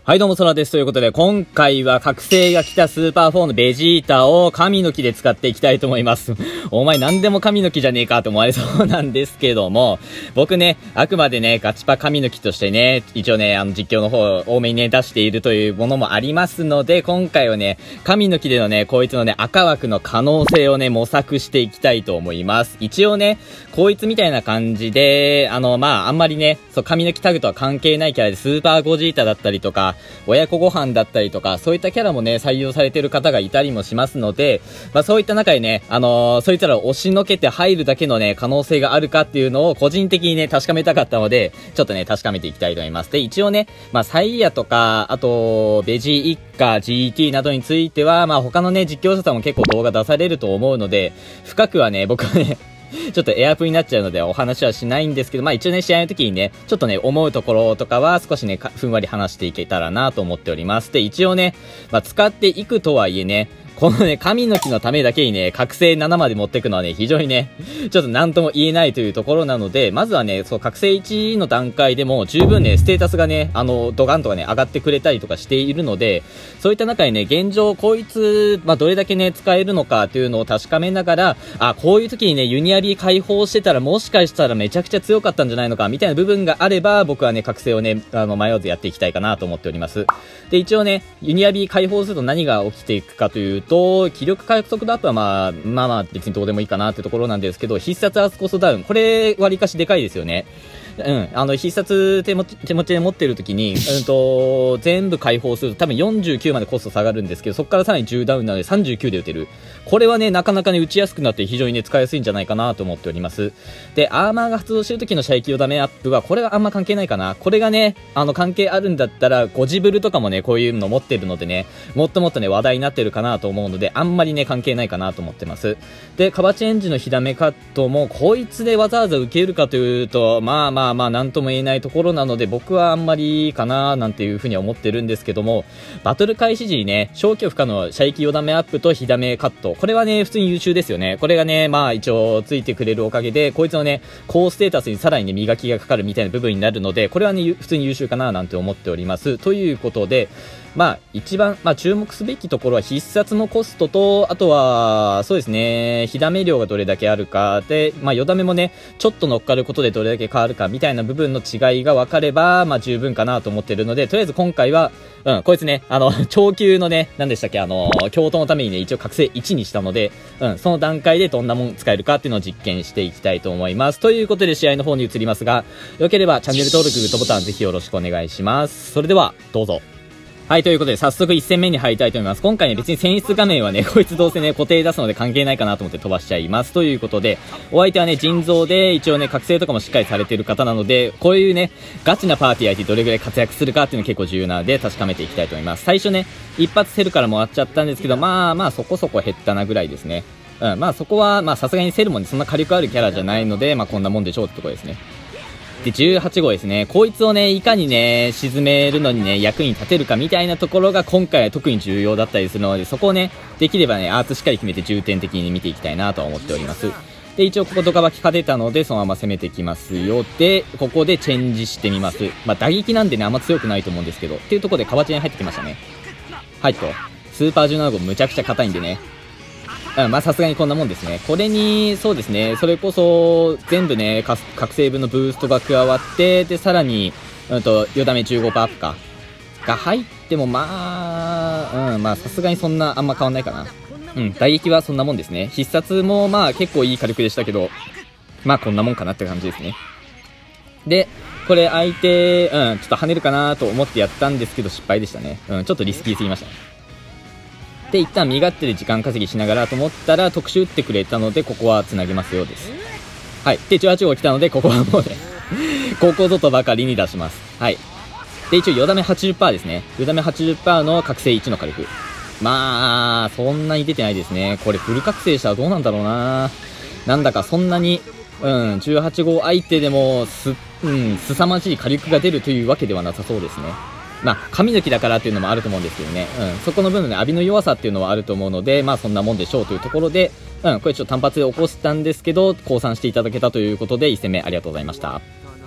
はいどうも、そらです。ということで、今回は覚醒が来たスーパー4のベジータを神の木で使っていきたいと思います。お前何でも神の木じゃねえかと思われそうなんですけども、僕ね、あくまでね、ガチパ神の木としてね、一応ね、実況の方多めにね、出しているというものもありますので、今回はね、神の木でのね、こいつのね、赤枠の可能性をね、模索していきたいと思います。一応ね、こいつみたいな感じで、あんまりね、神の木タグとは関係ないキャラで、スーパーゴジータだったりとか、親子ご飯だったりとか、そういったキャラもね、採用されてる方がいたりもしますので、そういった中でね、そいつらを押しのけて入るだけのね、可能性があるかっていうのを個人的にね、確かめたかったので、ちょっとね、確かめていきたいと思います。で、一応ね、サイヤとか、あと、ベジ一家、GT などについては、他のね、実況者さんも結構動画出されると思うので、深くはね、僕はね、ちょっとエアプになっちゃうのでお話はしないんですけど、一応ね、試合の時にね、ちょっとね、思うところとかは少しね、ふんわり話していけたらなと思っております。で、一応ね、使っていくとはいえね、このね、神の木のためだけにね、覚醒7まで持っていくのはね、非常にね、ちょっと何とも言えないというところなので、まずはね、覚醒1の段階でも十分ね、ステータスがね、ドガンとかね、上がってくれたりとかしているので、そういった中でね、現状、こいつ、どれだけね、使えるのかというのを確かめながら、こういう時にね、ユニアリー解放してたら、もしかしたらめちゃくちゃ強かったんじゃないのか、みたいな部分があれば、僕はね、覚醒をね、迷わずやっていきたいかなと思っております。で、一応ね、ユニアリー解放すると何が起きていくかというと、気力回復のアップは別にどうでもいいかなってところなんですけど、必殺アースコストダウン。これ、割かしでかいですよね。必殺手持ちで持ってる時に、全部解放すると多分49までコスト下がるんですけど、そこからさらに10ダウンなので39で打てる。これはね、なかなかね、打ちやすくなって非常にね、使いやすいんじゃないかなと思っております。で、アーマーが発動してる時の射撃をダメアップは、これはあんま関係ないかな。これがね、関係あるんだったら、ゴジブルとかもね、こういうの持ってるのでね、もっともっとね、話題になってるかなと思うので、あんまりね、関係ないかなと思ってます。で、カバチェンジの火ダメカットも、こいつでわざわざ受けるかというと、なんとも言えないところなので、僕はあんまりかななんていうふうには思ってるんですけども、バトル開始時にね、消去不可の射撃4ダメアップと火ダメカット。これはね、普通に優秀ですよね。これがね、一応ついてくれるおかげで、こいつのね、高ステータスにさらにね、磨きがかかるみたいな部分になるので、これはね、普通に優秀かななんて思っております。ということで、一番、注目すべきところは必殺のコストと、あとは、そうですね、火ダメ量がどれだけあるか、で、4ダメもね、ちょっと乗っかることでどれだけ変わるか、みたいな部分の違いが分かれば、十分かなと思ってるので、とりあえず今回は、こいつね、超級のね、何でしたっけ、京都のためにね、一応覚醒1にしたので、その段階でどんなもん使えるかっていうのを実験していきたいと思います。ということで試合の方に移りますが、よければチャンネル登録、グッドボタンぜひよろしくお願いします。それでは、どうぞ。はい、ということで、早速1戦目に入りたいと思います。今回ね、別に選出画面はね、こいつどうせね、固定出すので関係ないかなと思って飛ばしちゃいます。ということで、お相手はね、腎臓で、一応ね、覚醒とかもしっかりされてる方なので、こういうね、ガチなパーティー相手どれぐらい活躍するかっていうの結構重要なので、確かめていきたいと思います。最初ね、一発セルからもらっちゃったんですけど、そこそこ減ったなぐらいですね。そこは、さすがにセルもね、そんな火力あるキャラじゃないので、こんなもんでしょうってところですね。で、18号ですね。こいつをね、いかにね、沈めるのにね、役に立てるかみたいなところが今回は特に重要だったりするので、そこをね、できればね、アーツしっかり決めて重点的に見ていきたいなとは思っております。で、一応ここドカバキ勝てたので、そのまま攻めてきますよ。で、ここでチェンジしてみます。打撃なんでね、あんま強くないと思うんですけど、っていうところでカバチェに入ってきましたね。はいと。スーパー17号むちゃくちゃ硬いんでね。さすがにこんなもんですね。これに、そうですね、それこそ、全部ね、覚醒分のブーストが加わって、で、さらに、4ダメ 15% アップか。が入っても、さすがにそんな、あんま変わんないかな。打撃はそんなもんですね。必殺も、結構いい火力でしたけど、こんなもんかなって感じですね。で、これ相手、ちょっと跳ねるかなと思ってやったんですけど、失敗でしたね。ちょっとリスキーすぎましたね。で、一旦身勝手で時間稼ぎしながらと思ったら特殊打ってくれたので、ここは繋げますよです。はい。で、18号来たので、ここはもうね、ここぞとばかりに出します。はい。で、一応、4ダメ 80% ですね。4ダメ 80% の覚醒1の火力。そんなに出てないですね。これフル覚醒したらどうなんだろうな。なんだかそんなに、18号相手でも、凄まじい火力が出るというわけではなさそうですね。神の木だからっていうのもあると思うんですけどね。そこの分のね、浴びの弱さっていうのはあると思うので、そんなもんでしょうというところで、これちょっと単発で起こしたんですけど、降参していただけたということで、1戦目ありがとうございました。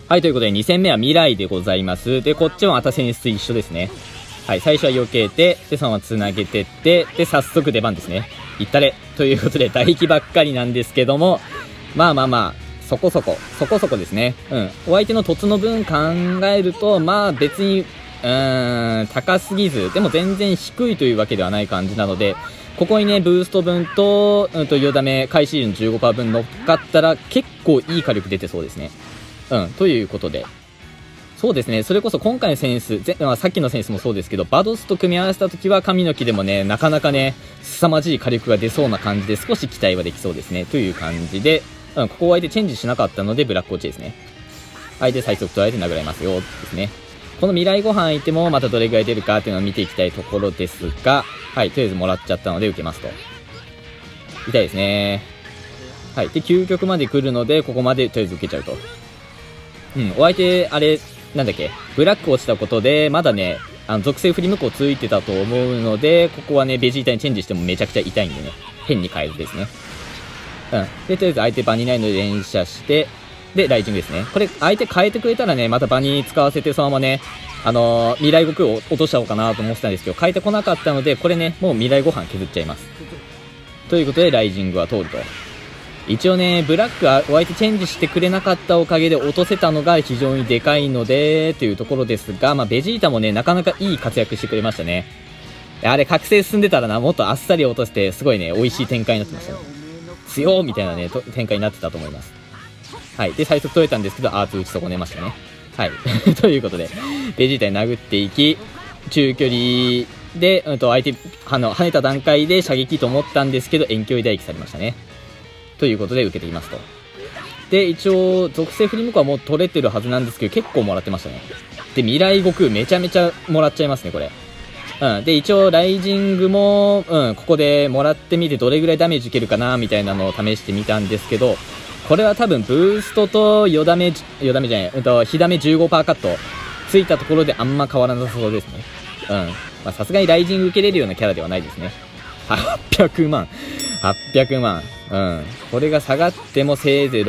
はい、ということで2戦目は未来でございます。で、こっちもまた戦術一緒ですね。はい、最初は避けて、で、そのまま繋げてって、で、早速出番ですね。いったれ。ということで、唾液ばっかりなんですけども、まあまあまあ、そこそこですね。うん。お相手の凸の分考えると、まあ別に、高すぎず、でも全然低いというわけではない感じなので、ここにね、ブースト分と、よだめ、回シールの 15% 分乗っかったら、結構いい火力出てそうですね。ということで。そうですね、それこそ今回のセンス、さっきのセンスもそうですけど、バドスと組み合わせたときは、神の木でもね、なかなかね、凄まじい火力が出そうな感じで、少し期待はできそうですね。という感じで、ここは相手チェンジしなかったので、ブラック落ちですね。相手最速とられて殴られますよ、ですね。この未来ご飯相手もまたどれぐらい出るかっていうのを見ていきたいところですが、はい、とりあえずもらっちゃったので受けますと。痛いですね。はい、で、究極まで来るので、ここまでとりあえず受けちゃうと。お相手、あれ、なんだっけ、ブラック落ちたことで、まだね、属性振り向こうついてたと思うので、ここはね、ベジータにチェンジしてもめちゃくちゃ痛いんでね、変に変えずですね。で、とりあえず相手バニないので連射して、で、ライジングですね。これ、相手変えてくれたらね、またバニ使わせて、そのままね、未来悟空を落としちゃおうかなと思ってたんですけど、変えてこなかったので、これね、もう未来ご飯削っちゃいます。ということで、ライジングは通ると。一応ね、ブラックはお相手チェンジしてくれなかったおかげで落とせたのが非常にでかいので、というところですが、まあ、ベジータもね、なかなかいい活躍してくれましたね。あれ、覚醒進んでたらな、もっとあっさり落として、すごいね、美味しい展開になってましたね。強ーみたいなね、展開になってたと思います。はい。で、最速取れたんですけど、アーツ打ち損ねましたね。はい。ということで、ベジータに殴っていき、中距離で、相手、跳ねた段階で射撃と思ったんですけど、遠距離打撃されましたね。ということで受けていますと。で、一応、属性振り向こうはもう取れてるはずなんですけど、結構もらってましたね。で、未来悟空めちゃめちゃもらっちゃいますね、これ。で、一応、ライジングも、ここでもらってみてどれぐらいダメージ受けるかな、みたいなのを試してみたんですけど、これは多分、ブーストとよだめじゃない、火ダメ 15% カットついたところであんま変わらなさそうですね。まあ、さすがにライジング受けれるようなキャラではないですね。800万。800万。これが下がってもせいぜい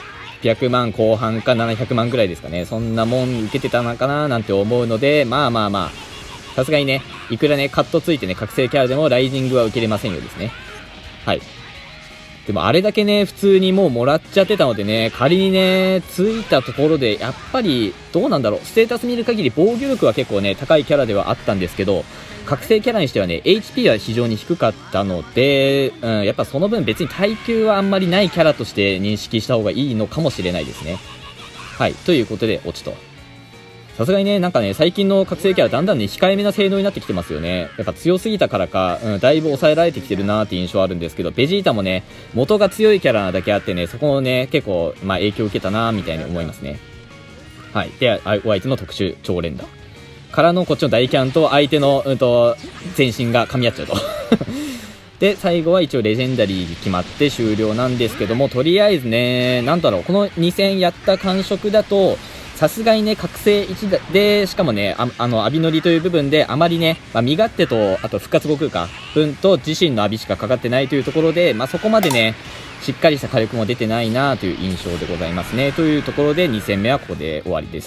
600万後半か700万ぐらいですかね。そんなもん受けてたのかななんて思うので、まあまあまあ、さすがにね、いくらね、カットついてね、覚醒キャラでもライジングは受けれませんよですね。はい。でもあれだけね、普通にもうもらっちゃってたのでね、仮にね、ついたところで、やっぱり、どうなんだろう、ステータス見る限り防御力は結構ね、高いキャラではあったんですけど、覚醒キャラにしてはね、HP は非常に低かったので、やっぱその分別に耐久はあんまりないキャラとして認識した方がいいのかもしれないですね。はい。ということで、落ちと。さすがにね、なんかね、最近の覚醒キャラだんだんね、控えめな性能になってきてますよね。やっぱ強すぎたからか、だいぶ抑えられてきてるなーって印象あるんですけど、ベジータもね、元が強いキャラなだけあってね、そこをね、結構、まあ影響を受けたなーみたいに思いますね。はい。で、お相手の特殊超連打。からのこっちの大キャンと相手の、全身が噛み合っちゃうと。で、最後は一応レジェンダリー決まって終了なんですけども、とりあえずね、なんだろう、この2戦やった感触だと、さすがにね、覚醒1で、しかもね、アビノリという部分で、あまりね、まあ、身勝手と、あと復活悟空か、分と自身のアビしかかかってないというところで、まあ、そこまでね、しっかりした火力も出てないなという印象でございますね。というところで、2戦目はここで終わりです。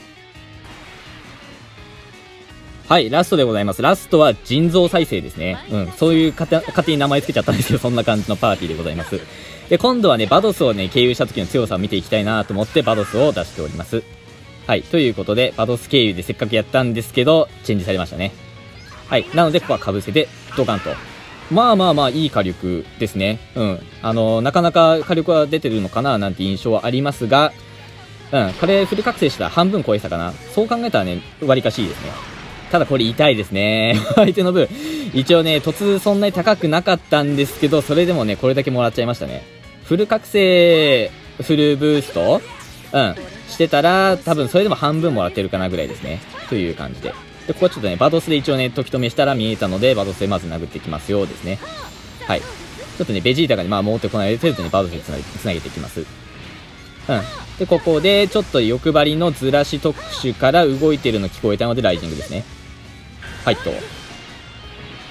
はい、ラストでございます。ラストは腎臓再生ですね。そういう勝手に名前つけちゃったんですけど、そんな感じのパーティーでございます。で、今度はね、バドスをね、経由した時の強さを見ていきたいなと思って、バドスを出しております。はい、ということで、バドス経由でせっかくやったんですけど、チェンジされましたね。はい、なので、ここは被せて、ドカンと。まあまあまあ、いい火力ですね。なかなか火力は出てるのかななんて印象はありますが、これ、フル覚醒したら半分超えてたかな。そう考えたらね、割かしいですね。ただこれ痛いですね。相手の分、一応ね、突そんなに高くなかったんですけど、それでもね、これだけもらっちゃいましたね。フル覚醒、フルブーストしてたら、多分それでも半分もらってるかなぐらいですね。という感じで。で、ここはちょっとね、バドスで一応ね、時止めしたら見えたので、バドスでまず殴っていきますよ、ですね。はい。ちょっとね、ベジータがね、まあ、持ってこないで、とりあえずね、バドスでつなげていきます。で、ここで、ちょっと欲張りのずらし特殊から動いてるの聞こえたので、ライジングですね。はいと。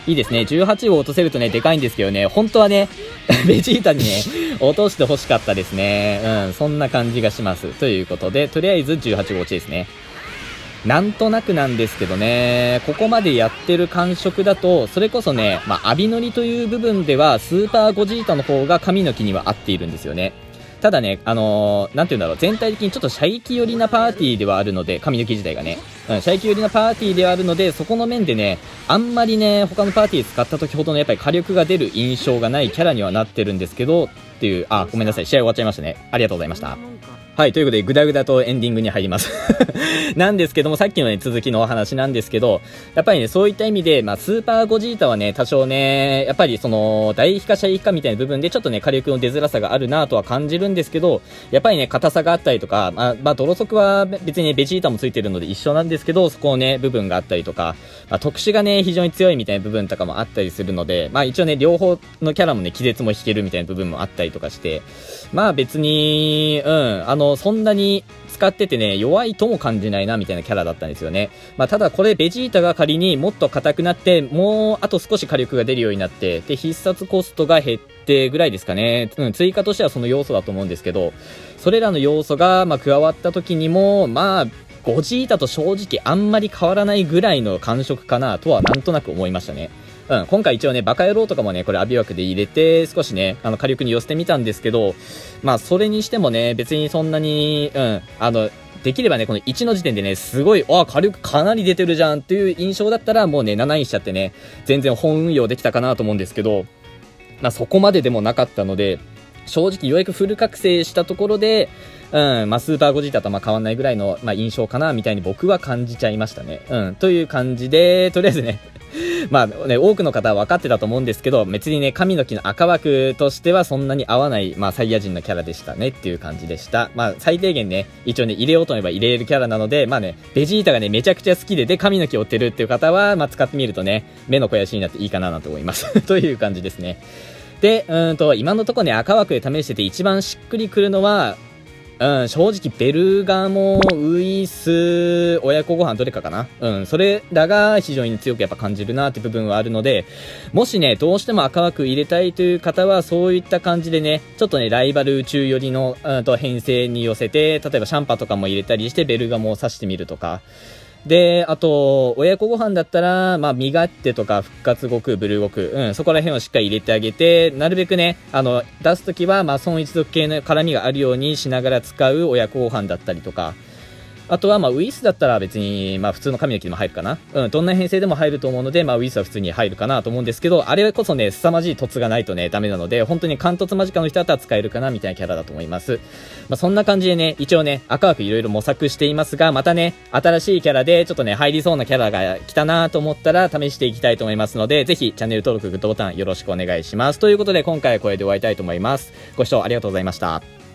いいですね。18を落とせるとね、でかいんですけどね、本当はね、ベジータにね、落として欲しかったですね。うん、そんな感じがします。ということで、とりあえず18号落ちですね。なんとなくなんですけどね、ここまでやってる感触だと、それこそね、アビノリという部分では、スーパーゴジータの方が神の木には合っているんですよね。ただね、なんていうんだろう、全体的にちょっと射撃寄りなパーティーではあるので、神の木自体がね、射撃寄りなパーティーではあるので、そこの面でね、あんまりね、他のパーティー使った時ほどのやっぱり火力が出る印象がないキャラにはなってるんですけど、っていう、ごめんなさい、試合終わっちゃいましたね。ありがとうございました。はい、ということで、ぐだぐだとエンディングに入ります。なんですけども、さっきのね、続きのお話なんですけど、やっぱりね、そういった意味で、スーパーゴジータはね、多少ね、やっぱりその、大飛化射撃化みたいな部分で、ちょっとね、火力の出づらさがあるなとは感じるんですけど、やっぱりね、硬さがあったりとか、泥速は別にね、ベジータもついてるので一緒なんですけど、そこをね、部分があったりとか、特殊がね、非常に強いみたいな部分とかもあったりするので、一応ね、両方のキャラもね、気絶も引けるみたいな部分もあったりとかして、別に、そんなに使っててね、弱いとも感じないなみたいなキャラだったんですよね。ただこれベジータが仮にもっと硬くなって、もうあと少し火力が出るようになって、で、必殺コストが減ってぐらいですかね。追加としてはその要素だと思うんですけど、それらの要素が、加わった時にも、ゴジータと正直あんまり変わらないぐらいの感触かなとはなんとなく思いましたね。今回一応ね、バカ野郎とかもね、これアビ枠で入れて、少しね、火力に寄せてみたんですけど、それにしてもね、別にそんなに、できればね、この1の時点でね、すごい、火力かなり出てるじゃんっていう印象だったら、もうね、7にしちゃってね、全然本運用できたかなと思うんですけど、そこまででもなかったので、正直ようやくフル覚醒したところで、スーパーゴジータと変わんないぐらいの、印象かな、みたいに僕は感じちゃいましたね。という感じで、とりあえずね、多くの方は分かってたと思うんですけど、別にね、神の木の赤枠としてはそんなに合わない、サイヤ人のキャラでしたねっていう感じでした。最低限ね、一応ね、入れようと思えば入れるキャラなので、ベジータがね、めちゃくちゃ好きで、神の木を追ってるっていう方は、使ってみるとね、目の肥やしになっていいかなと思います。という感じですね。で、今のところね、赤枠で試してて一番しっくりくるのは、正直ベルガモ、ウイス、親子ご飯どれかかな。それらが非常に強くやっぱ感じるなって部分はあるので、もしね、どうしても赤枠入れたいという方は、そういった感じでね、ちょっとね、ライバル宇宙寄りの、編成に寄せて、例えばシャンパとかも入れたりして、ベルガモを刺してみるとか、で、あと、親子ご飯だったら、身勝手とか復活悟空、ブルー悟空、そこら辺をしっかり入れてあげて、なるべくね、出すときは、孫一族系の絡みがあるようにしながら使う親子ご飯だったりとか、あとは、ウイスだったら別に、普通の神の木でも入るかな。どんな編成でも入ると思うので、ウイスは普通に入るかなと思うんですけど、あれこそね、凄まじい凸がないとね、ダメなので、本当に貫突間近の人だったら使えるかな、みたいなキャラだと思います。そんな感じでね、一応ね、赤枠いろいろ模索していますが、またね、新しいキャラで、ちょっとね、入りそうなキャラが来たなと思ったら、試していきたいと思いますので、ぜひ、チャンネル登録、グッドボタンよろしくお願いします。ということで、今回はこれで終わりたいと思います。ご視聴ありがとうございました。